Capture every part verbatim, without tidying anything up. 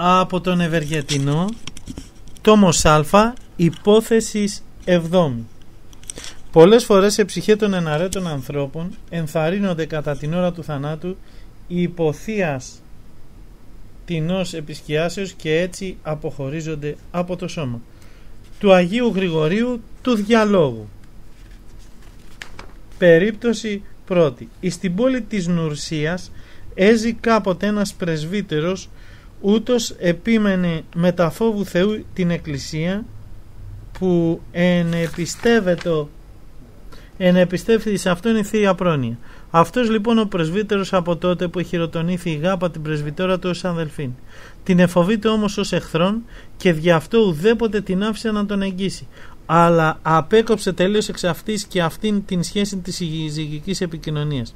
από τον Ευεργετινό, τόμος Α, υπόθεσης εβδόμη. Πολλές φορές σε ψυχέ των εναρέτων ανθρώπων ενθαρρύνονται κατά την ώρα του θανάτου οι υποθείας τινός επισκιάσεως και έτσι αποχωρίζονται από το σώμα. Του Αγίου Γρηγορίου του Διαλόγου. Περίπτωση πρώτη. Εις την πόλη της Νουρσίας έζει κάποτε ένας πρεσβύτερος, ούτως επίμενε με τα φόβου Θεού την εκκλησία, που ενεπιστεύεται ενεπιστεύθη σε αυτόν η Θεία Πρόνοια. Αυτός λοιπόν ο πρεσβύτερος από τότε που χειροτονήθη η γάπα την πρεσβυτόρα του ως αδελφήν. Την εφοβείται όμως ως εχθρόν και δι' αυτό ουδέποτε την άφησε να τον εγγύσει, αλλά απέκοψε τελείως εξ αυτής και αυτήν την σχέση της ζυγικής επικοινωνίας.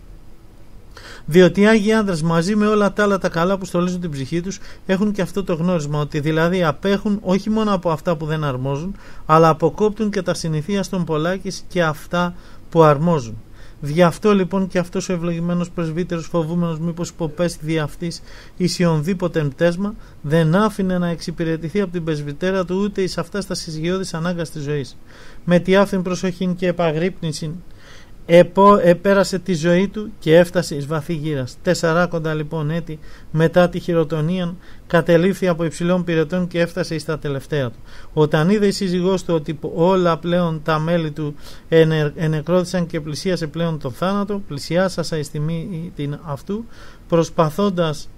Διότι οι Άγιοι άντρες μαζί με όλα τα άλλα τα καλά που στολίζουν την ψυχή τους έχουν και αυτό το γνώρισμα, ότι δηλαδή απέχουν όχι μόνο από αυτά που δεν αρμόζουν, αλλά αποκόπτουν και τα συνηθία των πολλάκις και αυτά που αρμόζουν. Δι' αυτό λοιπόν και αυτός ο ευλογημένος πρεσβύτερος, φοβούμενος μήπως υποπέσει δι' αυτής εις ιονδήποτε πτέσμα, δεν άφηνε να εξυπηρετηθεί από την πρεσβυτέρα του ούτε εις αυτά στα συζυγιώδης ανάγκας της ζωής. Με τη άφθην προσοχή και επαγρύπνηση Επό, επέρασε τη ζωή του και έφτασε εις βαθύ γύρας. Τεσσαράκοντα λοιπόν έτη μετά τη χειροτονία κατελήφθη από υψηλών πυρετών και έφτασε εις τα τελευταία του. Όταν είδε η σύζυγός του ότι όλα πλέον τα μέλη του ενε, ενεκρώθησαν και πλησίασε πλέον το θάνατο, πλησιάσασα εις τιμή την αυτού, προσπαθώντας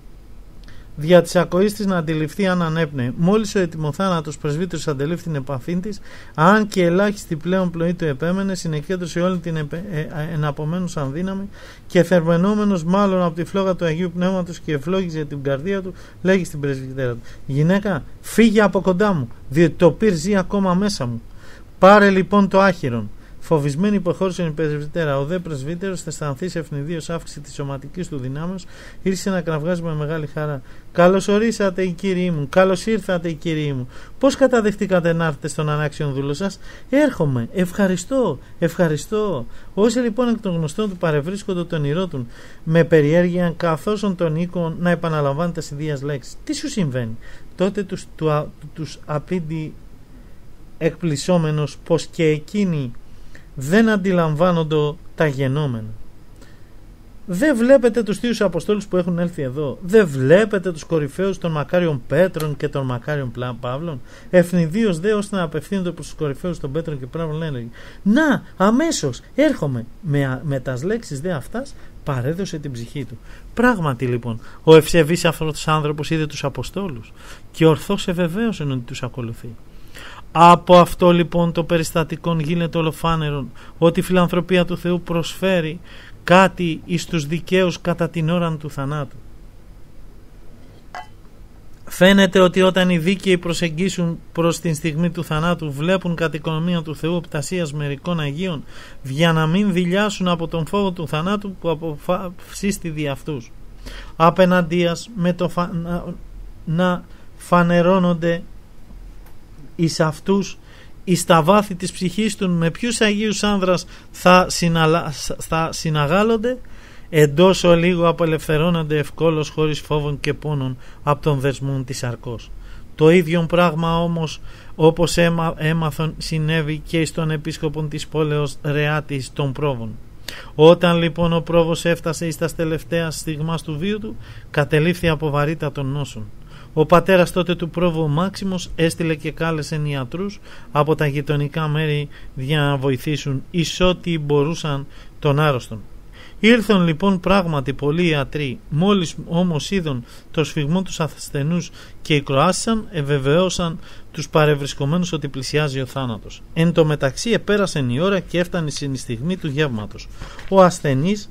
δια της ακοής της να αντιληφθεί αν ανέπνεε. Μόλις ο ετοιμοθάνατος πρεσβύτερος αντελήφθη την επαφή της, αν και ελάχιστη πλέον πλοή του επέμενε, συνεκέντρωσε όλη την επε... ε, εναπομένουσαν δύναμη και θερμενόμενος μάλλον από τη φλόγα του Αγίου Πνεύματος και ευλόγησε την καρδία του, λέγει στην πρεσβυτέρα του: «Γυναίκα, φύγε από κοντά μου, διότι το πυρ ζει ακόμα μέσα μου. Πάρε λοιπόν το άχυρον». Φοβισμένη υποχώρησε η πρεσβυτέρα. Ο δε πρεσβύτερος, θα αισθανθεί ευνηδίως αύξηση της σωματικής του δυνάμεως, ήρθε να κραυγάζει με μεγάλη χαρά: «Καλώς ορίσατε οι κύριοι μου, καλώς ήρθατε οι κύριοι μου. Πώς καταδεχτήκατε να έρθετε στον ανάξιον δούλο σας?» «Έρχομαι, ευχαριστώ, ευχαριστώ». Όσοι λοιπόν εκ των γνωστών του παρευρίσκονται τον ηρώτουν με περιέργεια, καθώς τον οίκο να επαναλαμβάνει τα ιδίας λέξεις. «Τι σου συμβαίνει?» Τότε τους, του, τους απίντι εκπλησόμενος πως και εκείνοι δεν αντιλαμβάνονται τα γενόμενα. Δεν βλέπετε τους Θείους Αποστόλους που έχουν έλθει εδώ? Δεν βλέπετε τους κορυφαίους των μακάριων Πέτρων και των μακάριων Παύλων? Ευνηδίως δε ώστε να απευθύνονται προς τους κορυφαίους των Πέτρων και Παύλων λένε: «Να, αμέσως, έρχομαι». Με, με τας λέξεις δε αυτάς παρέδωσε την ψυχή του. Πράγματι λοιπόν, ο ευσεβής αυτός άνθρωπος είδε τους Αποστόλους και ορθώς ευεβαίωσε ότι τους ακολουθεί. Από αυτό λοιπόν το περιστατικό γίνεται ολοφάνερον ότι η φιλανθρωπία του Θεού προσφέρει κάτι εις τους δικαίους κατά την ώρα του θανάτου. Φαίνεται ότι όταν οι δίκαιοι προσεγγίσουν προς την στιγμή του θανάτου, βλέπουν κατ' οικονομία του Θεού οπτασίας μερικών Αγίων, για να μην δειλιάσουν από τον φόβο του θανάτου που αποφασίστη δι' αυτούς. Απέναντίας με το φα... να... να φανερώνονται εις αυτούς, εις τα βάθη της ψυχής του, με ποιους Αγίους άνδρας θα, συναλα... θα συναγάλλονται, εντός ολίγου απελευθερώνονται ευκόλως χωρίς φόβων και πόνων από τον δεσμόν της σαρκός. Το ίδιο πράγμα όμως, όπως έμα... έμαθον, συνέβη και στον επίσκοπον της πόλεως Ρεάτης των Πρόβων. Όταν λοιπόν ο πρόβος έφτασε εις τα τελευταία στιγμάς του βίου του, κατελήφθη από βαρύτατων νόσων. Ο πατέρας τότε του πρόβου, ο Μάξιμος, έστειλε και κάλεσε ιατρούς από τα γειτονικά μέρη για να βοηθήσουν εις ό,τι μπορούσαν τον άρρωστον. Ήρθαν λοιπόν πράγματι πολλοί ιατροί, μόλις όμως είδον το σφιγμό τους ασθενούς και ικροάσισαν, ευεβαιώσαν τους παρευρισκομένους ότι πλησιάζει ο θάνατος. Εν τω μεταξύ επέρασε η ώρα και έφτανε στην στιγμή του γεύματος. Ο ασθενής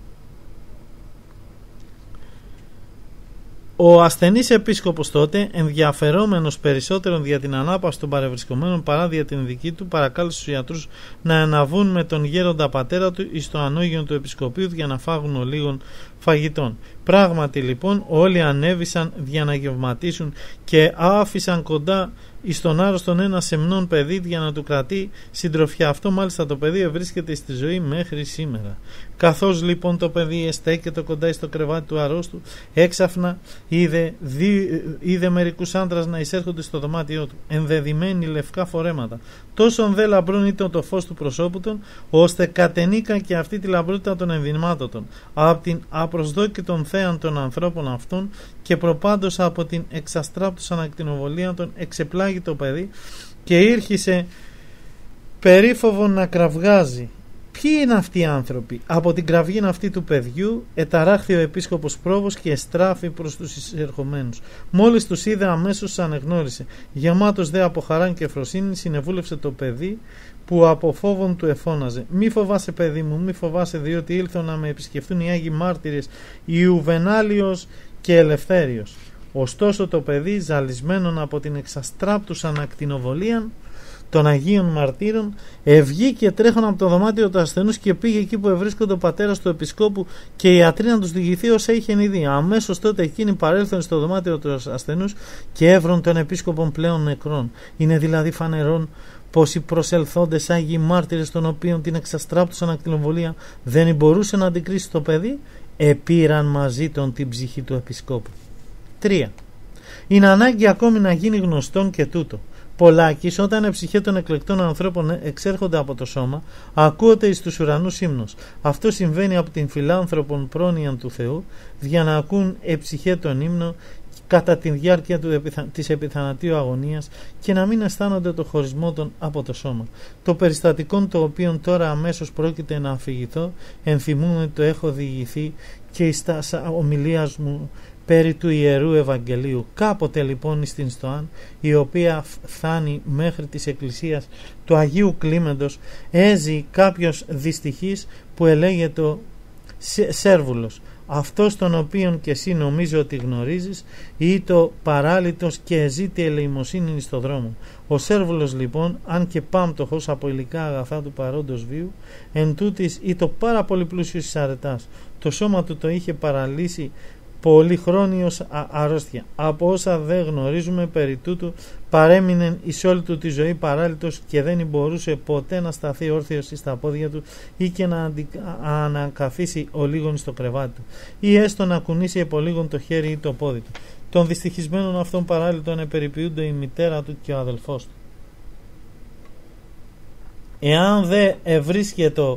Ο ασθενής επίσκοπος τότε, ενδιαφερόμενος περισσότερον δια την ανάπαυση των παρευρισκομένων παρά δια την δική του, παρακάλεσε τους ιατρούς να αναβούν με τον γέροντα πατέρα του εις το ανώγιον του επισκοπείου για να φάγουν ολίγων φαγητών. Πράγματι λοιπόν όλοι ανέβησαν για να γευματίσουν και άφησαν κοντά εις τον άρρωστον ένα σεμνόν παιδί για να του κρατεί συντροφιά. Αυτό μάλιστα το παιδί βρίσκεται στη ζωή μέχρι σήμερα. Καθώς λοιπόν το παιδί εστέκεται κοντά στο κρεβάτι του αρρώστου, έξαφνα είδε, δι, είδε μερικούς άντρας να εισέρχονται στο δωμάτιό του, ενδεδειμένοι λευκά φορέματα. Τόσον δε λαμπρόν ήταν το φως του προσώπου των, ώστε κατενίκαν και αυτή τη λαμπρότητα των ενδυμάτωτων, από την απροσδόκητον θέαν των ανθρώπων αυτών, και προπάντως από την εξαστράπτουσαν ακτινοβολία των εξεπλάγει το παιδί και ήρχισε περίφοβον να κραυγάζει. Ποιοι είναι αυτοί οι άνθρωποι? Από την κραυγήν αυτή του παιδιού εταράχθη ο επίσκοπος πρόβος και εστράφη προς τους εισερχομένους. Μόλις τους είδε αμέσως ανεγνώρισε. Γεμάτος δε από χαράν και φροσύνη συνεβούλευσε το παιδί, που από φόβον του εφώναζε: «Μη φοβάσαι, παιδί μου, μη φοβάσαι, διότι ήλθω να με επισκεφτούν οι Άγιοι Μάρτυρες Ιουβενάλιος και Ελευθέριος». Ωστόσο το παιδί, ζαλισμένον από την εξαστράπτουσαν ακτινοβολίαν των Αγίων Μαρτύρων, ευγήκε τρέχον από το δωμάτιο του ασθενούς και πήγε εκεί που ευρίσκονται ο πατέρας του επισκόπου και οι ιατροί να τους διηγηθεί όσα είχε ήδη. Αμέσως τότε εκείνοι παρέλθον στο δωμάτιο του ασθενούς και έβρον τον επίσκοπον πλέον νεκρόν. Είναι δηλαδή φανερόν πως οι προσελθόντες Άγιοι Μάρτυρες, των οποίων την εξαστράπτουσαν ακτινοβολία δεν μπορούσε να αντικρίσει το παιδί, επήραν μαζί τον την ψυχή του επισκόπου. τρία. Είναι ανάγκη ακόμη να γίνει γνωστόν και τούτο. Πολλάκις, όταν η ψυχή των εκλεκτών ανθρώπων εξέρχονται από το σώμα, ακούονται εις τους ουρανούς ύμνος. Αυτό συμβαίνει από την φιλάνθρωπον πρόνοιαν του Θεού, για να ακούν εψυχέ τον ύμνο κατά τη διάρκεια του, της επιθανατίου αγωνίας και να μην αισθάνονται το χωρισμό των από το σώμα. Το περιστατικό το οποίο τώρα αμέσως πρόκειται να αφηγηθώ, ενθυμούμε το έχω διηγηθεί και εις τα ομιλίας μου περί του Ιερού Ευαγγελίου. Κάποτε λοιπόν στην Στοάν, η οποία φτάνει μέχρι της εκκλησίας του Αγίου Κλίμεντος, έζει κάποιος δυστυχής που ελέγεται Σέρβουλος, αυτός τον οποίον και εσύ νομίζω ότι γνωρίζεις, ή το παράλυτος και ζήτη ελεημοσύνη στο δρόμο. Ο Σέρβουλος λοιπόν, αν και πάμπτωχος από υλικά αγαθά του παρόντος βίου, εν τούτης ή το πάρα πολύ πλούσιος εις αρετάς. Το σώμα του το είχε παραλύσει πολυχρόνιος αρρώστια. Από όσα δεν γνωρίζουμε περί τούτου, παρέμεινε εις όλη του τη ζωή παράλυτος και δεν μπορούσε ποτέ να σταθεί όρθιος στα πόδια του ή και να αντι... ανακαθίσει ο λίγον στο κρεβάτι του ή έστω να κουνήσει επολίγον το χέρι ή το πόδι του. Τον δυστυχισμένον αυτόν παράλυτον επεριποιούνται η μητέρα του και ο αδελφός του. Εάν δε ευρίσκεται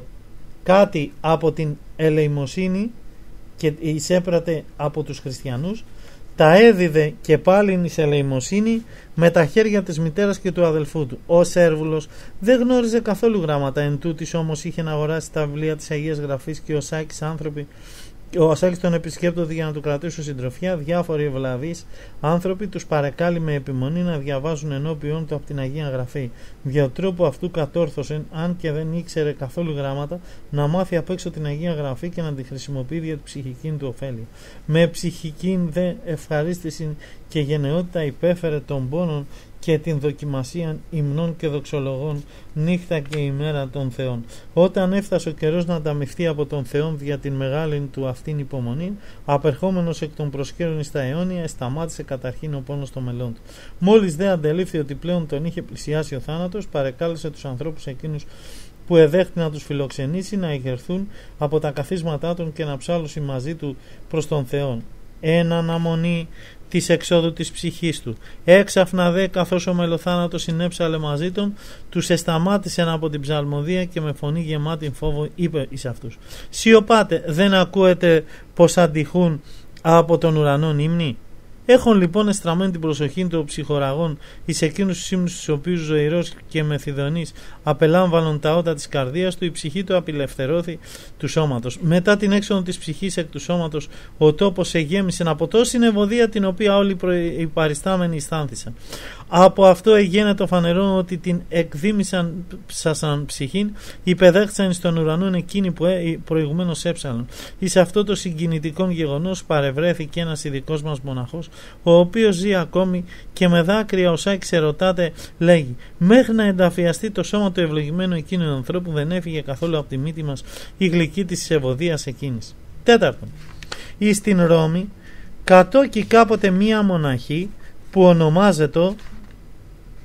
κάτι από την ελεημοσύνη και εισέπρατε από τους χριστιανούς, τα έδιδε και πάλιν εις ελεημοσύνη με τα χέρια της μητέρας και του αδελφού του. Ο Σέρβουλος δεν γνώριζε καθόλου γράμματα, εν τούτης όμως είχε να αγοράσει τα βιβλία της Αγίας Γραφής και ο Σάκης άνθρωποι Ο Ασάκης τον επισκέπτονται για να του κρατήσουν συντροφιά. Διάφοροι ευλαβείς άνθρωποι τους παρεκάλει με επιμονή να διαβάζουν ενώπιον του από την Αγία Γραφή. Δια τρόπου αυτού κατόρθωσε, αν και δεν ήξερε καθόλου γράμματα, να μάθει απ' έξω την Αγία Γραφή και να τη χρησιμοποιεί για την ψυχική του ωφέλεια. Με ψυχική δε ευχαρίστηση και γενναιότητα υπέφερε των πόνων και την δοκιμασία υμνών και δοξολογών νύχτα και ημέρα των Θεών. Όταν έφτασε ο καιρός να ανταμυφθεί από τον Θεόν δια την μεγάλη του αυτήν υπομονή, απερχόμενος εκ των προσκέρων εις τα αιώνια, σταμάτησε καταρχήν ο πόνος των μελών του. Μόλις δε αντελήφθη ότι πλέον τον είχε πλησιάσει ο θάνατος, παρεκάλεσε τους ανθρώπους εκείνους που εδέχτη να τους φιλοξενήσει να ηγερθούν από τα καθίσματά των και να ψάλωσι μαζί του προς τον Θεόν. Εν αναμονή της εξόδου της ψυχής του. Έξαφνα δε, καθώς ο μελοθάνατος συνέψαλε μαζί των, τους εσταμάτησεν από την ψαλμοδία και με φωνή γεμάτη φόβο είπε εις αυτούς: «Σιωπάτε, δεν ακούετε πως αντιχούν από τον ουρανόν ύμνοι?» Έχουν λοιπόν εστραμμένη την προσοχή των ψυχοραγών εις εκείνους τους ύμνους τους οποίους ζωηρός και μεθυδονής απελάμβανον τα ότα της καρδίας του, η ψυχή του απελευθερώθη του σώματος. Μετά την έξοδο της ψυχής εκ του σώματος, ο τόπος εγέμισε από τόση ευωδία την οποία όλοι οι παριστάμενοι αισθάνθησαν. Από αυτό εγένε το φανερό ότι την εκδήμησαν σαν ψυχήν, υπεδέχθησαν στον ουρανόν εκείνοι που προηγουμένως έψαλαν. Εις αυτό το συγκινητικό γεγονός παρευρέθηκε ένας ειδικός μας μοναχός, ο οποίος ζει ακόμη και με δάκρυα ο Σάκης ερωτάται, λέγει: «Μέχρι να ενταφιαστεί το σώμα του ευλογημένου εκείνου ανθρώπου, δεν έφυγε καθόλου από τη μύτη μας η γλυκή της ευωδίας εκείνης». Τέταρτον, εις την Ρώμη κατόκει κάποτε μία μοναχή που ονομάζεται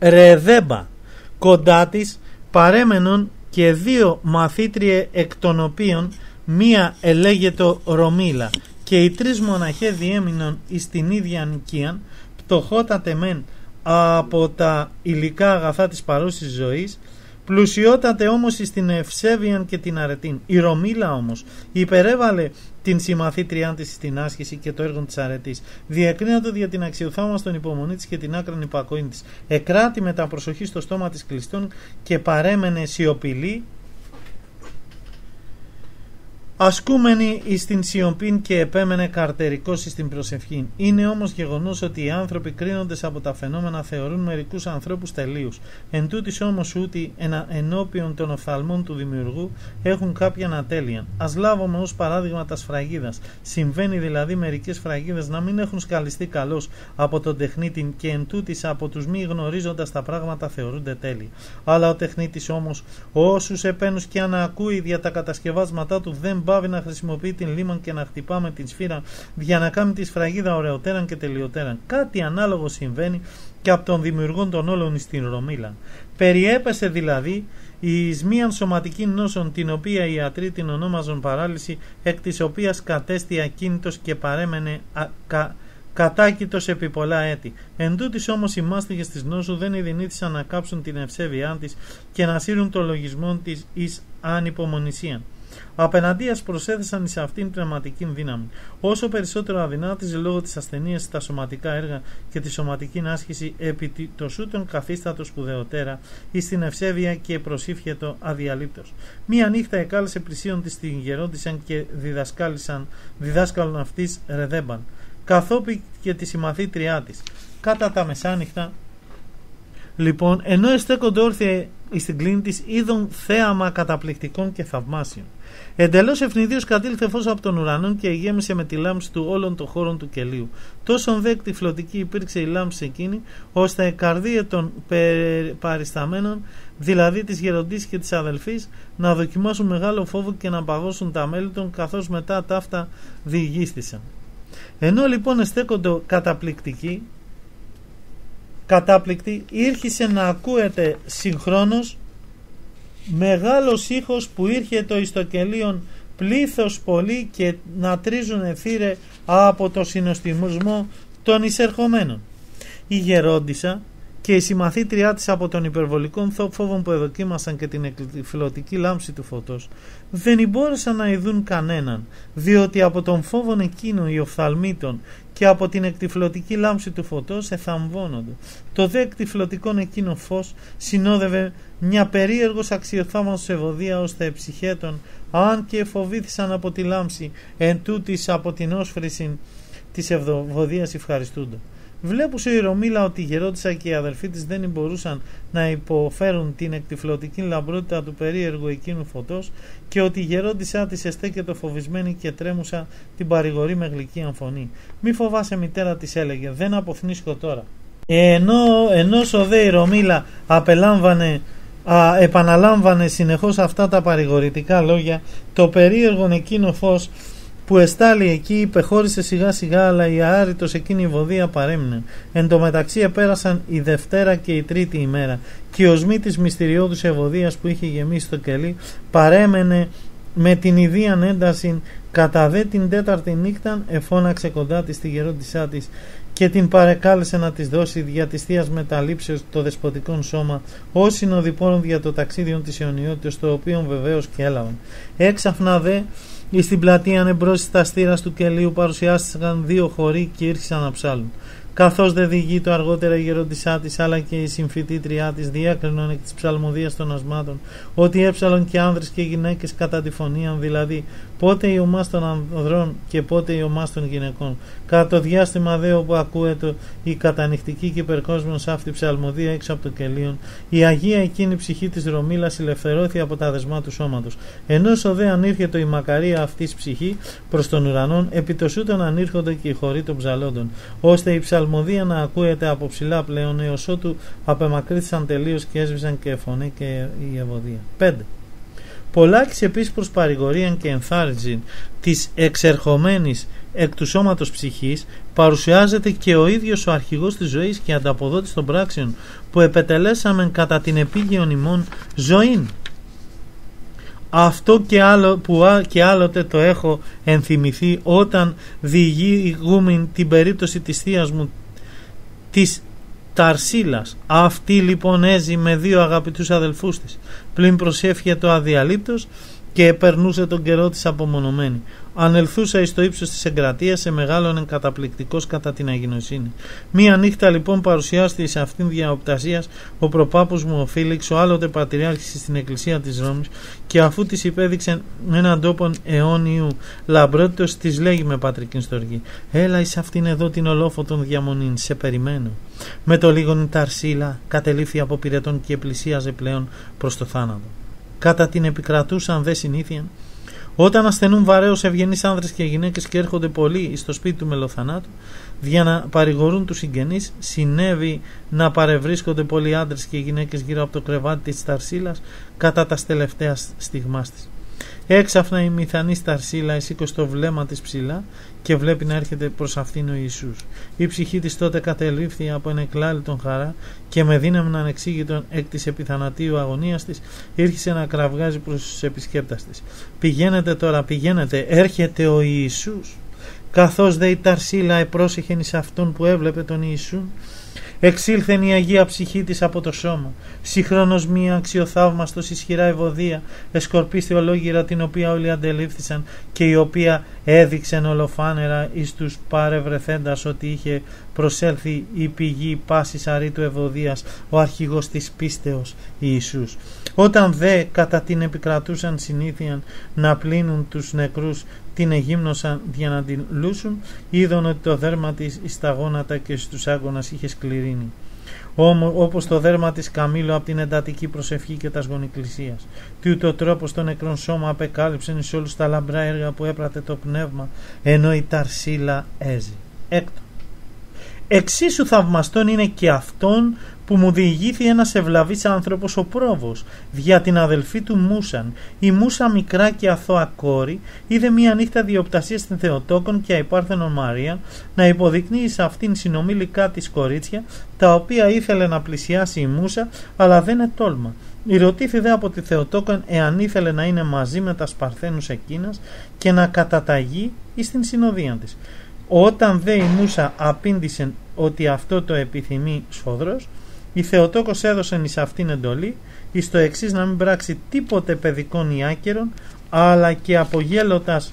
Ρεδέμπα. Κοντά της παρέμενον και δύο μαθήτριε, εκ των οποίων μία ελέγετο Ρωμίλα, και οι τρεις μοναχέ διέμειναν εις την ίδια νοικίαν, πτωχότατε μεν από τα υλικά αγαθά της παρούσης ζωής, πλουσιότατε όμως εις την ευσέβειαν και την αρετήν. Η Ρωμίλα όμως υπερέβαλε την συμμαθήτριά της στην άσκηση και το έργο της αρετής, διακρίνατο δια την αξιοθαύμαστον υπομονή της και την άκραν υπακοή της. Εκράτη με τα προσοχή στο στόμα της κλειστών και παρέμενε σιωπηλή, ασκούμενη εις την σιωπήν, και επέμενε καρτερικός εις την προσευχήν. Είναι όμως γεγονός ότι οι άνθρωποι, κρίνοντες από τα φαινόμενα, θεωρούν μερικούς ανθρώπους τελείους. Εν τούτης όμως ούτι ενώπιον των οφθαλμών του δημιουργού έχουν κάποια ανατέλεια. Ας λάβουμε ως παράδειγμα τα σφραγίδας. Συμβαίνει δηλαδή μερικές σφραγίδες να μην έχουν σκαλιστεί καλώς από τον τεχνίτη, και εν τούτης από τους μη γνωρίζοντας τα πράγματα θεωρούνται τέλειοι. Αλλά ο τεχνίτης όμως, όσους επένους και αν ακούει δια τα κατασκευάσματά του, δεν πάβει να χρησιμοποιεί την λίμαν και να χτυπά με την σφύρα για να κάνει τη σφραγίδα ωραιότεραν και τελειωτέραν. Κάτι ανάλογο συμβαίνει και από τον δημιουργόν των όλων στην Ρωμίλα. Περιέπεσε δηλαδή εις μίαν σωματική νόσον, την οποία οι ιατροί την ονόμαζαν παράλυση, εκ της οποίας κατέστη ακίνητος και παρέμενε α, κα, κατάκητος επί πολλά έτη. Εν τούτης όμως οι μάστιγες της νόσου δεν ειδηνήθησαν να κάψουν την ευσέβειά της και να σύρουν το λογισμό της εις ανυπομονησία. Απέναντίας προσέθεσαν εις αυτήν πνευματική δύναμη. Όσο περισσότερο αδυνάτιζε λόγω της ασθενείας στα σωματικά έργα και τη σωματική άσκηση, επί το σούτον καθίστατο σπουδαιοτέρα εις την ευσέβεια και προσήφιετο αδιαλείπτος. Μία νύχτα εκάλεσε πλησίον της την γερόντισαν και διδασκάλισαν, διδάσκαλον αυτής Ρεδέμπαν, καθόπι και τη συμμαθήτριά της. Κατά τα μεσάνυχτα, λοιπόν, ενώ εστέκονται όρθια εις την κλίνη της, είδον θέαμα καταπληκτικών και θαυμάσιων. Εντελώς ευνηδίως κατήλθε φως από τον ουρανό και γέμισε με τη λάμψη του όλων των χώρων του κελίου. Τόσον δε εκτυφλωτική υπήρξε η λάμψη εκείνη, ώστε η καρδία των παρισταμένων, δηλαδή της γεροντής και της αδελφής, να δοκιμάσουν μεγάλο φόβο και να παγώσουν τα μέλη των, καθώς μετά ταύτα διηγίστησαν. Ενώ λοιπόν εστέκονται καταπληκτικοί, κατάπληκτη, ήρχισε να ακούεται συγχρόνως μεγάλος ήχος που ήρχετο εις το κελίον πλήθος πολύ και να τρίζουν θύρε από το συνοστιμισμό των εισερχομένων. Η γερόντισσα και η συμμαθήτριά της, από των υπερβολικών φόβων που εδοκίμασαν και την εκφυλωτική λάμψη του φωτός, δεν μπόρεσαν να ειδούν κανέναν, διότι από τον φόβον εκείνο οι οφθαλμίτων και από την εκτυφλωτική λάμψη του φωτός εθαμβώνονται. Το δε εκτυφλωτικόν εκείνο φως συνόδευε μια περίεργος αξιοθαύμαστος ευωδία, ώστε εψυχέτων, αν και φοβήθησαν από τη λάμψη, εν τούτης από την όσφρηση της ευωδίας ευχαριστούνται. Βλέπουσε η Ρωμίλα ότι η γερόντισσα και οι αδελφοί της δεν μπορούσαν να υποφέρουν την εκτυφλωτική λαμπρότητα του περίεργου εκείνου φωτός, και ότι η γερόντισσά της εστέκεται φοβισμένη και τρέμουσα την παρηγορεί με γλυκή φωνή. «Μη φοβάσαι, μητέρα», της έλεγε, «δεν αποθνίσκω τώρα». Ενώ, ενώ δε η Ρωμίλα απελάμβανε, α, επαναλάμβανε συνεχώς αυτά τα παρηγορητικά λόγια, το περίεργο εκείνο φως που εστάλει εκεί υπεχώρησε σιγά σιγά, αλλά η αάριτος εκείνη η βοδία παρέμεινε. Εν τω μεταξύ επέρασαν η Δευτέρα και η Τρίτη ημέρα, και η οσμή της μυστηριώδους ευωδίας που είχε γεμίσει το κελί παρέμενε με την ιδίαν ένταση. Κατά δε την τέταρτη νύχτα εφώναξε κοντά της τη γερόντισσά της και την παρεκάλεσε να της δώσει δια της θείας μεταλήψεως το δεσποτικό σώμα, ως συνοδοιπόρων δια το ταξίδιον της αιωνιότητας, το οποίο βεβαίως και έλαβαν. Έξαφνα δε εις την πλατεία εμπρός στα στήρας του κελίου παρουσιάστηκαν δύο χωροί και ήρχισαν να ψάλουν. Καθώς δε διηγεί το αργότερα η γερόντισσά της, αλλά και η συμφοιτήτριά της διάκριναν εκ της ψαλμοδίας των ασμάτων, ότι έψαλον και άνδρες και γυναίκες κατά τη φωνίαν, δηλαδή πότε η ομάς των ανδρών και πότε η ομάς των γυναικών. Κατά το διάστημα δε όπου ακούεται η κατανυχτική και υπερκόσμιος αυτή ψαλμοδία έξω από το κελίον, η Αγία εκείνη ψυχή της Ρωμίλας ελευθερώθη από τα δεσμά του σώματος. Ενώ σοδέ ανήρχεται η μακαρία αυτής ψυχή προς τον ουρανόν, επί το σούτον ανήρχονται και οι χωροί των ψαλόντων, ώστε η ψαλμοδία να ακούεται από ψηλά πλέον, έως ότου απεμακρύθησαν τελείως και έσβησαν και φωνή και η ευωδία. πέντε. Πολλάκις επίσης προς παρηγορίαν και ενθάρρυνση της εξερχομένης εκ του σώματος ψυχής, παρουσιάζεται και ο ίδιος ο αρχηγός της ζωής και ανταποδότης των πράξεων που επετελέσαμεν κατά την επίγειον ημών ζωήν. Αυτό και, άλλο, που και άλλοτε το έχω ενθυμηθεί όταν διηγούμην την περίπτωση της θείας μου της Ταρσίλας. Αυτή λοιπόν έζει με δύο αγαπητούς αδελφούς της, πλην προσεύχε το αδιαλείπτος και επερνούσε τον καιρό της απομονωμένη. Ανελθούσα εις το ύψος της εγκρατείας, σε μεγάλωνε καταπληκτικός κατά την αγινοσύνη. Μία νύχτα λοιπόν παρουσιάστηκε σε αυτήν διαοπτασίας ο προπάπους μου ο Φίλιξ, ο άλλοτε πατριάρχης στην εκκλησία της Ρώμης, και αφού της υπέδειξε έναν τόπον αιώνιου λαμπρότητος, της λέγει με πατρικήν στοργή: «Έλα εις αυτήν εδώ την ολόφωτον διαμονήν, σε περιμένω». Με το λίγον η Ταρσίλα κατελήφθη από πυρετών και πλησίαζε πλέον προς το θάνατο. Κατά την επικρατούσαν δε συνήθεια, όταν ασθενούν βαρέως ευγενείς άνδρες και γυναίκες και έρχονται πολλοί στο σπίτι του μελοθανάτου για να παρηγορούν τους συγγενείς, συνέβη να παρευρίσκονται πολλοί άντρες και γυναίκες γύρω από το κρεβάτι της Ταρσίλας κατά τα τελευταία στιγμάς της. Έξαφνα η μηθανή Ταρσίλα εσήκωσε το βλέμμα της ψηλά και βλέπει να έρχεται προς αυτήν ο Ιησούς. Η ψυχή της τότε κατελήφθη από ένα εκλάλητον χαρά και με δύναμη ανεξήγητον εκ της επιθανατίου αγωνίας της ήρχισε να κραυγάζει προς τους επισκέπτας της: «Πηγαίνετε τώρα, πηγαίνετε, έρχεται ο Ιησούς». Καθώς δε η Ταρσίλα επρόσεχεν εις αυτόν που έβλεπε τον Ιησού, εξήλθεν η Αγία Ψυχή της από το σώμα. Συγχρόνως μία αξιοθαύμαστος ισχυρά ευωδία εσκορπίστη ολόγυρα, την οποία όλοι αντελήφθησαν και η οποία έδειξεν ολοφάνερα εις τους παρευρεθέντας ότι είχε προσέλθει η πηγή πάσης αρήτου ευωδίας, ο αρχηγός της πίστεως Ιησούς. Όταν δε κατά την επικρατούσαν συνήθειαν να πλύνουν τους νεκρούς, την εγύμνωσαν για να την λούσουν, είδον ότι το δέρμα της στα γόνατα και στους άγκωνας είχε σκληρύνει, όπως το δέρμα της Καμήλου από την εντατική προσευχή και τας γονικλησίας. Τι ούτω τρόπος το νεκρόν σώμα απεκάλυψεν εις όλους τα λαμπρά έργα που έπρατε το πνεύμα, ενώ η Ταρσίλα έζει. Έκτο. Εξίσου θαυμαστόν είναι και αυτόν που μου διηγήθη ένας ευλαβής άνθρωπος, ο Πρόβος, δια την αδελφή του Μούσαν. Η Μούσα, μικρά και αθώα κόρη, είδε μία νύχτα διοπτασία στην Θεοτόκον και αϊπάρθενον Μαρία να υποδεικνύει σε αυτήν συνομήλικά της κορίτσια, τα οποία ήθελε να πλησιάσει η Μούσα, αλλά δεν ετόλμα. Ηρωτήθη δε από τη Θεοτόκον εάν ήθελε να είναι μαζί με τα Σπαρθένους εκείνας και να καταταγεί εις την συνοδεία της. Όταν δε η Μούσα απήντησε ότι αυτό το επιθυμεί σφοδρός, η Θεοτόκος έδωσεν εις αυτήν εντολή εις το εξής να μην πράξει τίποτε παιδικών ή άκερων, αλλά και απογέλωτας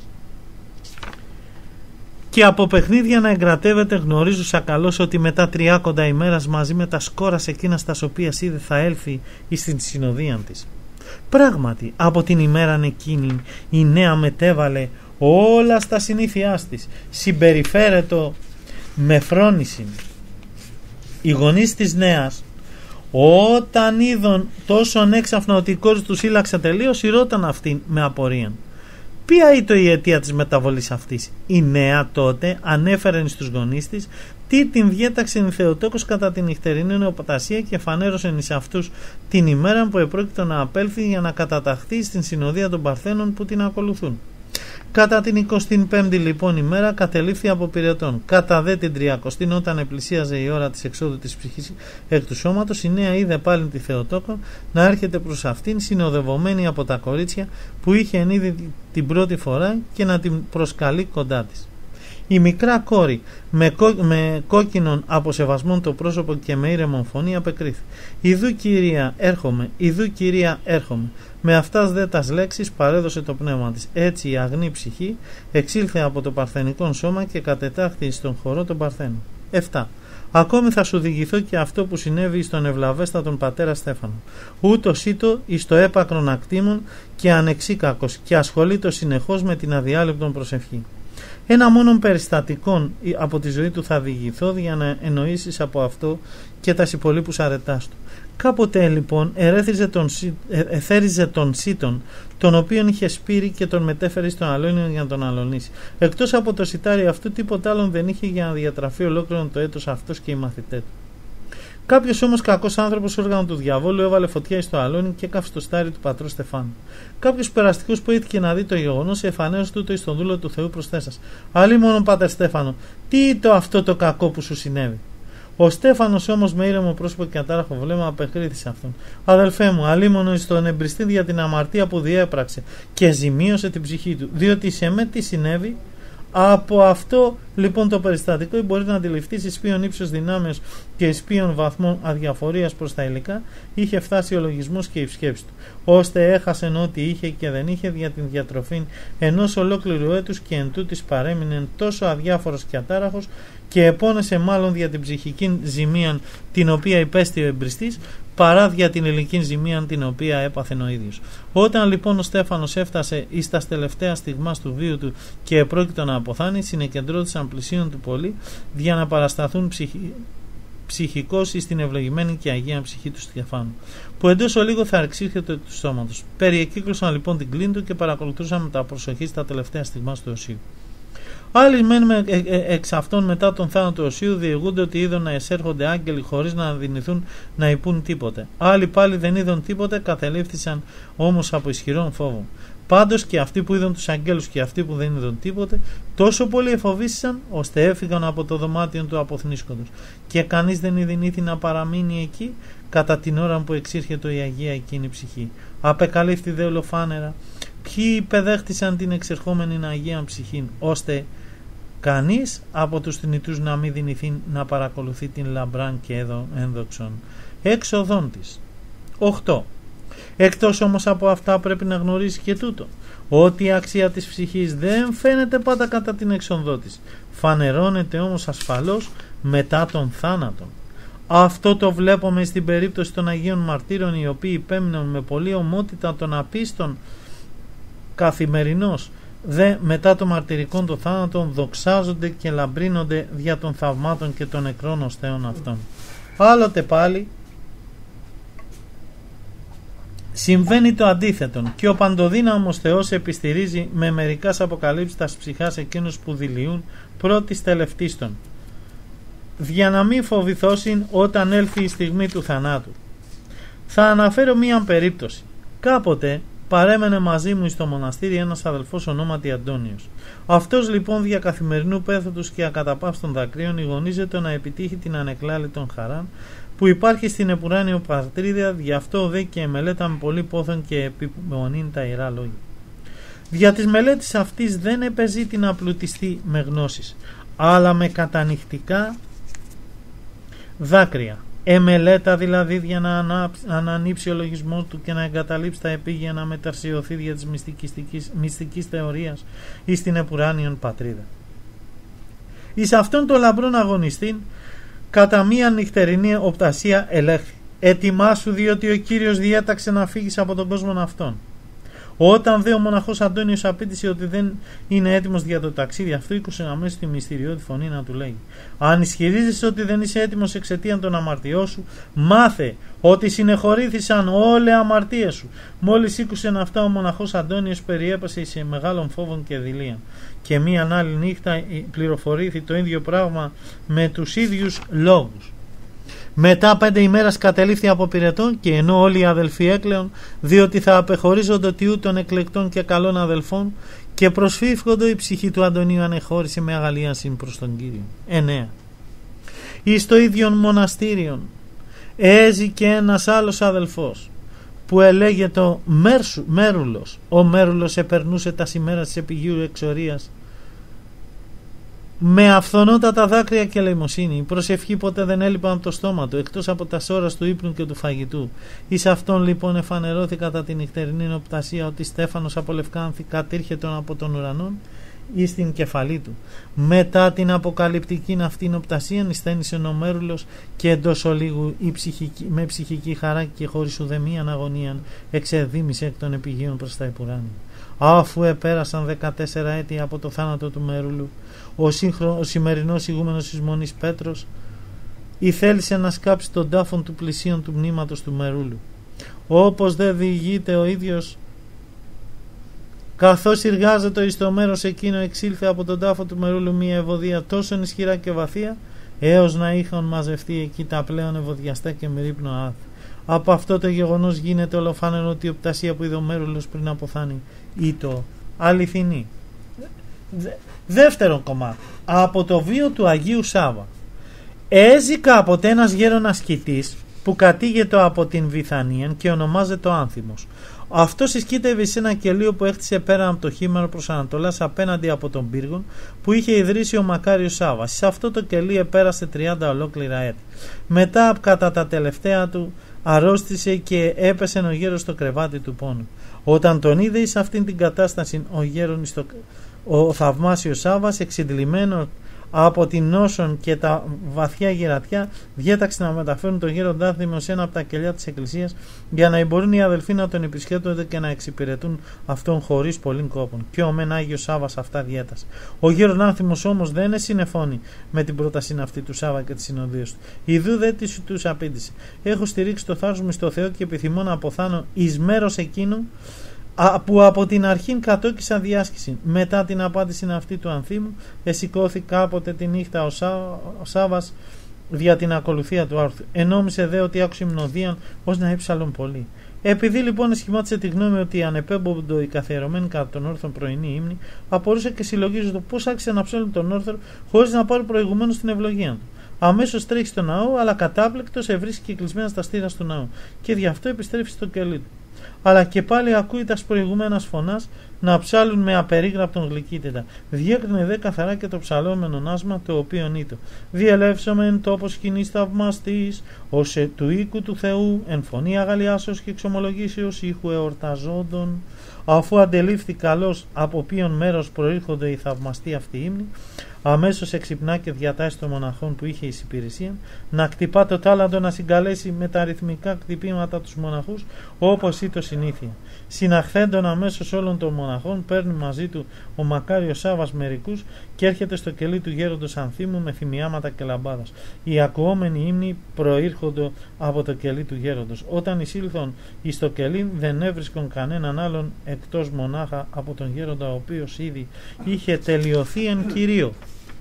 και από παιχνίδια να εγκρατεύεται, γνωρίζουσα καλώς ότι μετά τριάκοντα ημέρας μαζί με τα σκόρας εκείνας τας οποίας είδε θα έλθει εις την συνοδεία της. Πράγματι από την ημέραν εκείνη η νέα μετέβαλε όλα στα συνήθειάς της, συμπεριφέρετο με φρόνηση. Οι γονείς της νέας, όταν είδον τόσον έξαφνα ότι η κόρη του σύλλαξε τελείως, ηρώταν αυτήν με απορία: ποια ήταν η αιτία της μεταβολής αυτής? Η νέα τότε ανέφερε στους γονείς της τι την διέταξε η Θεοτόκος κατά την νυχτερινή νεοποτασία και φανέρωσε εις αυτούς την ημέρα που επρόκειτο να απέλθει για να καταταχθεί στην συνοδεία των Παρθένων που την ακολουθούν. Κατά την εικοστή πέμπτη λοιπόν ημέρα κατελήφθη από πυρετών. Κατά δε την τριακοστή, όταν επλησίαζε η ώρα της εξόδου της ψυχής εκ του σώματος, η νέα είδε πάλι τη Θεοτόκο να έρχεται προς αυτήν συνοδευομένη από τα κορίτσια που είχε ενίδη την πρώτη φορά και να την προσκαλεί κοντά της. Η μικρά κόρη με, κό, με κόκκινον αποσεβασμόν το πρόσωπο και με ήρεμον φωνή απεκρίθη: «Ιδού κυρία έρχομαι, ιδού κυρία έρχομαι». Με αυτάς δε τας λέξεις παρέδωσε το πνεύμα της. Έτσι η αγνή ψυχή εξήλθε από το παρθενικό σώμα και κατετάχθη στον χορό των Παρθένων. επτά. Ακόμη θα σου διηγηθώ και αυτό που συνέβη στον ευλαβέστατον πατέρα Στέφανο. Ούτως ήτο εις το έπακρον ακτήμων και ανεξίκακος και ασχολείτο συνεχώς με την αδιάλειπτον προσευχή. Ένα μόνον περιστατικόν από τη ζωή του θα διηγηθώ για να εννοήσεις από αυτό και τα υπολείπους αρετάς του. Κάποτε λοιπόν ερέθριζε τον, εθέριζε τον Σίτον, τον οποίον είχε σπείρει και τον μετέφερε στον Αλόνιο για να τον αλωνίσει. Εκτός από το σιτάρι αυτού τίποτα άλλον δεν είχε για να διατραφεί ολόκληρο το έτος αυτός και οι μαθητές του. Κάποιος όμως κακός άνθρωπος, όργανο του διαβόλου, έβαλε φωτιά στο αλόνι και έκαψε το στάρι του πατρός Στεφάνου. Κάποιος περαστικός που ήθηκε να δει το γεγονός, εφανέρωσε τούτο εις τον δούλο του Θεού προσθέσας: «Αλλή μόνο, πάτερ Στέφανο, τι το αυτό το κακό που σου συνέβη?» Ο Στέφανος όμως με ήρεμο πρόσωπο και ατάραχο βλέμμα απεκρίθησε αυτόν: «Αδελφέ μου, αλίμονο εις τον εμπριστή για την αμαρτία που διέπραξε και ζημίωσε την ψυχή του, διότι σε με τι συνέβη». Από αυτό λοιπόν το περιστατικό μπορεί να αντιληφθεί εις ποιον ύψος δυνάμεως και εις ποιον βαθμό αδιαφορίας προς τα υλικά είχε φτάσει ο λογισμός και η σκέψη του, ώστε έχασε ό,τι είχε και δεν είχε για την διατροφή ενός ολόκληρου έτους και εν τούτης παρέμεινε τόσο αδιάφορος και ατάραχος και επώνεσε μάλλον δια την ψυχική ζημία την οποία υπέστη ο εμπριστής παρά δια την υλική ζημία την οποία έπαθε ο ίδιος. Όταν λοιπόν ο Στέφανος έφτασε εις τα τελευταία στιγμάς του βίου του και επρόκειτο να αποθάνει, συνεκεντρώθησαν πλησίον του πολύ για να παρασταθούν ψυχι... ψυχικός εις την ευλογημένη και αγία ψυχή του Στεφάνου, που εντός ολίγου θα εξήρχεται του στόματος. Περιεκύκλωσαν λοιπόν την κλίνη του και παρακολουθούσαν με τα προσοχή στα τελευταία στιγμάς του Οσίου. Άλλοι μεν εξ αυτών μετά τον θάνατο του Οσίου διηγούνται ότι είδαν να εισέρχονται άγγελοι χωρίς να δυνηθούν να υπούν τίποτε. Άλλοι πάλι δεν είδαν τίποτε, κατελήφθησαν όμως από ισχυρόν φόβο. Πάντως και αυτοί που είδαν τους αγγέλους και αυτοί που δεν είδαν τίποτε, τόσο πολύ εφοβήθησαν ώστε έφυγαν από το δωμάτιο του αποθνίσκοντος. Και κανείς δεν ειδηνήθη να παραμείνει εκεί κατά την ώρα που εξήρχεται η Αγία εκείνη ψυχή. Απεκαλύφθη δε ολοφάνερα ποιοι υπεδέχτησαν την εξερχόμενη Αγία ψυχή, ώστε κανείς από τους θνητούς να μην δυνηθεί να παρακολουθεί την λαμπράν και ένδοξον έξοδόν της. οκτώ. Εκτός όμως από αυτά πρέπει να γνωρίσει και τούτο, ότι η αξία της ψυχής δεν φαίνεται πάντα κατά την έξοδό της, φανερώνεται όμως ασφαλώς μετά τον θάνατο. Αυτό το βλέπουμε στην περίπτωση των Αγίων Μαρτύρων, οι οποίοι υπέμειναν με πολλή ομότητα των απίστων καθημερινώς, δε μετά το μαρτυρικό των θάνατων δοξάζονται και λαμπρύνονται δια των θαυμάτων και των νεκρών οστέων αυτών. Άλλοτε πάλι συμβαίνει το αντίθετο και ο παντοδύναμος Θεός επιστηρίζει με μερικάς αποκαλύψεις τας ψυχάς εκείνους που δηλιούν πρώτης τελευτίστων, για να μην φοβηθώσουν όταν έλθει η στιγμή του θανάτου. Θα αναφέρω μία περίπτωση. Κάποτε παρέμενε μαζί μου στο μοναστήρι ένας αδελφός ονόματι Αντώνιος. Αυτός λοιπόν δια καθημερινού πέθωτος και ακαταπαύστων δακρύων ηγονίζεται να επιτύχει την ανεκλάλητον χαρά που υπάρχει στην επουράνιο πατρίδα, γι' αυτό δε και μελέτα με πολύ πόθον και επιμονήν τα ιερά λόγια. Δια της μελέτης αυτής δεν επεζεί να πλουτιστεί με γνώσεις, αλλά με κατανυχτικά δάκρυα. Εμελέτα δηλαδή για να ανανύψει ο λογισμό του και να εγκαταλείψει τα επίγεια να μεταρσιωθεί δια της μυστικής, μυστικής θεωρίας ή στην επουράνιον πατρίδα. Εις αυτόν τον λαμπρόν αγωνιστή κατά μία νυχτερινή οπτασία ελέγχθη: ετοιμάσου, διότι ο Κύριος διέταξε να φύγεις από τον κόσμο αυτόν. Όταν δε ο μοναχός Αντώνιος απίτησε ότι δεν είναι έτοιμος για το ταξίδι αυτό, ήκουσε αμέσως τη μυστηριώδη φωνή να του λέει: αν ισχυρίζεσαι ότι δεν είσαι έτοιμος εξαιτία των αμαρτιών σου, μάθε ότι συνεχωρήθησαν όλες αμαρτίες σου. Μόλις ήκουσεν αυτά, ο μοναχός Αντώνιος περιέπασε σε μεγάλων φόβων και δειλίαν. Και μίαν άλλη νύχτα πληροφορήθη το ίδιο πράγμα με τους ίδιους λόγους. Μετά πέντε ημέρας κατελήφθη από πυρετό, και ενώ όλοι οι αδελφοί έκλαιον, διότι θα απεχωρίζονται τιού των εκλεκτών και καλών αδελφών, και προσφύφκοντο η ψυχή του Αντωνίου ανεχώρησε με αγαλίαση προς τον Κύριο. εννέα. Εις το ίδιον μοναστήριον έζει και ένας άλλος αδελφός, που ελέγεται Μέρουλος. Ο Μέρουλος επερνούσε τα ημέρα της επιγείου εξορίας με αυθονότατα δάκρυα και ελεημοσύνη. Η προσευχή ποτέ δεν έλειπαν από το στόμα του, εκτός από τα ώρας του ύπνου και του φαγητού. Εις αυτόν λοιπόν εφανερώθη κατά την νυχτερινή οπτασία ότι Στέφανος απολευκάνθη κατήρχετον από τον ουρανόν ή στην κεφαλή του. Μετά την αποκαλυπτική αυτήν οπτασία νηστένισε ο Μέρουλος και εντός ολίγου η ψυχική, με ψυχική χαρά και χωρίς ουδεμίαν αγωνίαν εξεδίμησε εκ των επιγείων προς τα επουράνια. Αφού επέρασαν δεκατέσσερα έτη από το θάνατο του Μέρουλου, ο, σύγχρο, ο σημερινός ηγούμενος της Μονής Πέτρος ηθέλησε να σκάψει τον τάφον του πλησίον του μνήματος του Μερούλου. Όπως δεν διηγείται ο ίδιος, καθώς εργάζεται εις το μέρος εκείνο, εξήλθε από τον τάφο του Μερούλου μια ευωδία τόσο ισχυρά και βαθία, έως να είχαν μαζευτεί εκεί τα πλέον ευωδιαστά και μερίπνο άθη. Από αυτό το γεγονός γίνεται ολοφάνερο ότι η οπτασία που είδε ο Μέρουλος πριν αποθάνει ήτο αληθινή. Δεύτερο κομμάτι. Από το βίο του Αγίου Σάβα. Έζει κάποτε ένας γέρον ασκητής που κατήγεται από την Βυθανία και ονομάζεται ο Άνθιμος. Αυτό συσκήτευε σε ένα κελίο που έχτισε πέραν από το χήμαρο προς Ανατολάς απέναντι από τον πύργο που είχε ιδρύσει ο Μακάριος Σάββας. Σε αυτό το κελίο πέρασε τριάντα ολόκληρα έτη. Μετά, κατά τα τελευταία του, αρρώστησε και έπεσε ο γέρος στο κρεβάτι του πόνου. Όταν τον είδε σε αυτήν την κατάσταση ο γέρον, στο... ο θαυμάσιος Σάββας, εξαντλημένο από την νόσον και τα βαθιά γερατιά, διέταξε να μεταφέρουν τον γέροντα Άνθιμο σε ένα από τα κελιά της εκκλησίας για να μπορούν οι αδελφοί να τον επισκέπτονται και να εξυπηρετούν αυτόν χωρίς πολλήν κόπον. Και ο μεν Άγιος Σάββας αυτά διέτασε. Ο γέρον Άνθιμος όμως δεν συνεφώνει με την πρόταση αυτή του Σάββα και τη συνοδεία του. Ιδού δε της τους απήντησε. Έχω στηρίξει το θάρρος μου στο Θεό και επιθυμώ να αποθάνω εις μέρος εκείνου που από την αρχήν κατόκισα διάσκηση. Μετά την απάντηση αυτή του Ανθίμου, εσηκώθη κάποτε τη νύχτα ο, Σά, ο Σάββας δια την ακολουθία του άρθρου. Ενόμισε δε ότι άκουσε μνοδίαν ως να ύψαλον πολύ. Επειδή λοιπόν σχημάτισε τη γνώμη ότι ανεπέμποντο οι καθιερωμένοι κατά τον όρθον πρωινή ύμνη, απορούσε και συλλογίζοντα πώς άξιζε να ψέλνουν τον όρθρο χωρίς να πάρει προηγουμένως την ευλογία του. Αμέσως τρέχει στο ναό, αλλά κατάπληκτος ευρίσκει κλεισμένα στα στήρα του ναού και δι' αυτό επιστρέφει στο κελί του. Αλλά και πάλι ακούει τα προηγούμενας φωνάς να ψάλουν με απερίγραπτον γλυκύτητα. Διέκρινε δε καθαρά και το ψαλόμενον άσμα, το οποίο ήτο. Διελεύσομεν τόπος σκηνής θαυμαστής, ως ε, του οίκου του Θεού, εν φωνή αγαλιάσεως και εξομολογήσεως ήχου εορταζόντων. Αφού αντελήφθη καλώς από ποιον μέρος προήρχονται οι θαυμαστοί αυτοί ύμνοι, αμέσως εξυπνά και διατάσσει των μοναχών που είχε εις υπηρεσία να κτυπά το τάλαντο να συγκαλέσει με τα ρυθμικά κτυπήματα τους μοναχούς όπως ήτο συνήθεια. Συναχθέντων αμέσως όλων των μοναχών παίρνει μαζί του ο Μακάριος Σάββας μερικούς και έρχεται στο κελί του γέροντος Ανθίμου με θυμιάματα και λαμπάδας. Οι ακουόμενοι ύμνοι προήρχονται από το κελί του γέροντος. Όταν εισήλθον εις το κελί δεν έβρισκον κανέναν άλλον εκτός μονάχα από τον γέροντα, ο οποίος ήδη είχε τελειωθεί εν κυρίω.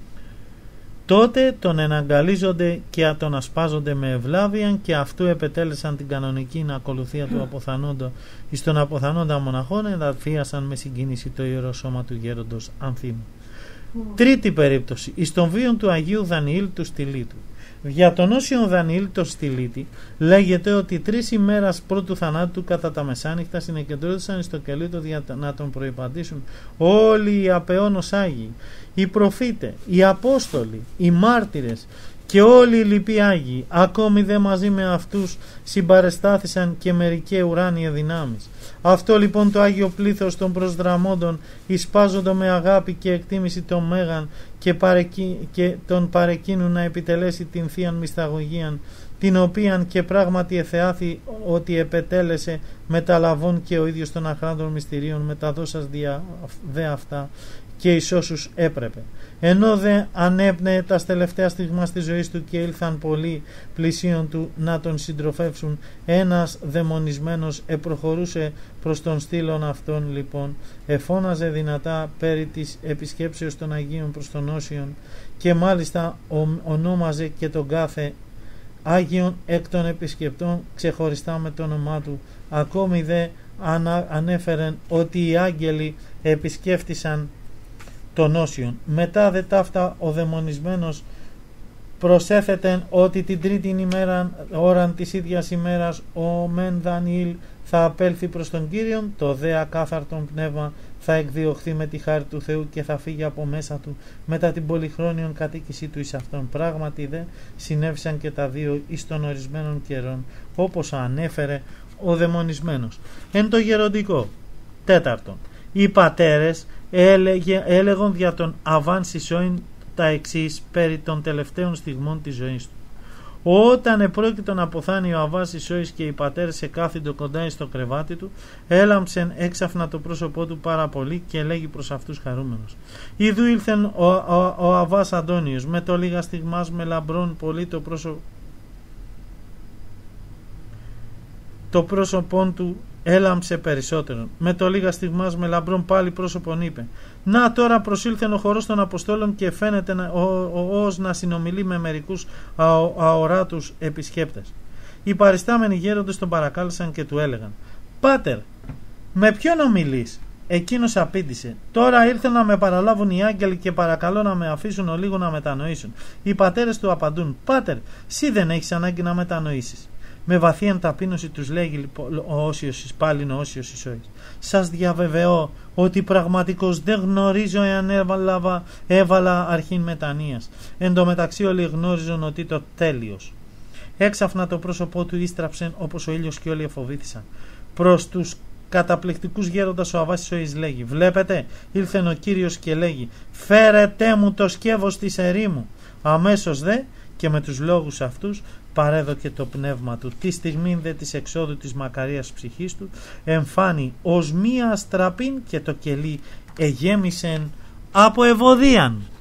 Τότε τον εναγκαλίζονται και τον ασπάζονται με ευλάβεια και αυτού επετέλεσαν την κανονική ακολουθία του αποθανόντα εις τον αποθανόντα μοναχών, εδαφίασαν με συγκίνηση το ιερό σώμα του γέροντος Ανθίμου. Mm. Τρίτη περίπτωση, εις τον βίον του Αγίου Δανιήλ του Στυλίτου. Για τον Όσιον Δανιήλ το Στυλίτη λέγεται ότι τρεις ημέρας πρώτου θανάτου κατά τα μεσάνυχτα συνεκεντρώθησαν στο κελί του για να τον προϋπαντήσουν όλοι οι απεώνος Άγιοι, οι προφήτε, οι Απόστολοι, οι μάρτυρες και όλοι οι λοιποί Άγιοι. Ακόμη δε μαζί με αυτούς συμπαρεστάθησαν και μερικοί ουράνιοι δυνάμεις. Αυτό λοιπόν το Άγιο πλήθος των προσδραμόντων εισπάζοντο με αγάπη και εκτίμηση των Μέγαν και, παρεκεί, και τον παρεκείνουν να επιτελέσει την Θείαν Μυσταγωγίαν, την οποίαν και πράγματι εθεάθη ότι επετέλεσε μεταλαβών και ο ίδιος των αχράντων μυστηρίων μεταδώσας δια, δε αυτά και εις όσους έπρεπε. Ενώ δε ανέπνεε τα τελευταία στιγμά της ζωής του και ήλθαν πολλοί πλησίον του να τον συντροφεύσουν, ένας δαιμονισμένος επροχωρούσε προς τον στήλον αυτόν λοιπόν, εφώναζε δυνατά περί της επισκέψεως των Αγίων προς τον Όσιον και μάλιστα ονόμαζε και τον κάθε Άγιον εκ των επισκεπτών ξεχωριστά με το όνομά του. Ακόμη δε ανέφερεν ότι οι άγγελοι επισκέφτησαν των Όσιων. Μετά δε ταύτα ο δαιμονισμένος προσέθετεν ότι την τρίτη ημέρα, ώραν της ίδιας ημέρας, ο μεν Δανιήλ θα απέλθει προς τον Κύριον, το δε ακάθαρτον πνεύμα θα εκδιωχθεί με τη χάρη του Θεού και θα φύγει από μέσα του μετά την πολυχρόνιον κατοίκησή του εις αυτόν. Πράγματι δε συνέβησαν και τα δύο εις των ορισμένων καιρών, όπως ανέφερε ο δαιμονισμένος. Εν το γεροντικό. Τέταρτον, οι πατέρες έλεγε, έλεγον δια τον Αβάν Σισόιν τα εξής περί των τελευταίων στιγμών της ζωής του. Όταν επρόκειτο να αποθάνει ο Αβάν Σισόης και οι πατέρες εκάθιντο κοντά στο κρεβάτι του, έλαμψεν έξαφνα το πρόσωπό του πάρα πολύ και λέγει προς αυτούς χαρούμενος. Ιδού ήλθεν ο, ο, ο Αβάς Αντώνιος με το λίγα στιγμάς με λαμπρόν πολύ το πρόσωπο το πρόσωπον του έλαμψε περισσότερον. Με το λίγα στιγμάς με λαμπρόν πάλι πρόσωπον είπε: «Να τώρα προσήλθεν ο χορός των Αποστόλων και φαίνεται να, ο, ο, ως να συνομιλεί με μερικούς αο, αοράτους επισκέπτες. Οι παριστάμενοι γέροντες τον παρακάλεσαν και του έλεγαν: «Πάτερ, με ποιον ομιλείς?» Εκείνος απήντησε: «Τώρα ήρθαν να με παραλάβουν οι άγγελοι και παρακαλώ να με αφήσουν ο λίγο να μετανοήσουν». Οι πατέρες του απαντούν: «Πάτερ, σύ δεν έχεις ανάγκη να μετανοήσεις». Με βαθίαν ταπείνωση τους λέγει ο Όσιος εις πάλιν ο Όσιος εις όης: «Σας διαβεβαιώ ότι πραγματικώς δεν γνωρίζω εάν έβαλα, έβαλα αρχήν μετανοίας». Εν τω μεταξύ όλοι γνώριζαν ότι το τέλειος. Έξαφνα το πρόσωπό του ίστραψεν όπως ο ήλιος και όλοι εφοβήθησαν. Προς τους καταπληκτικούς γέροντας ο Αβάσης λέγει: «Βλέπετε, ήλθεν ο Κύριος και λέγει: φέρετε μου το σκεύος της ερήμου». Αμέσως δε και με τους λόγους αυτούς παρέδωκε το πνεύμα του. Τη στιγμή δε της εξόδου της μακαρίας ψυχής του εμφάνει ως μία αστραπήν και το κελί εγέμισεν από ευωδίαν.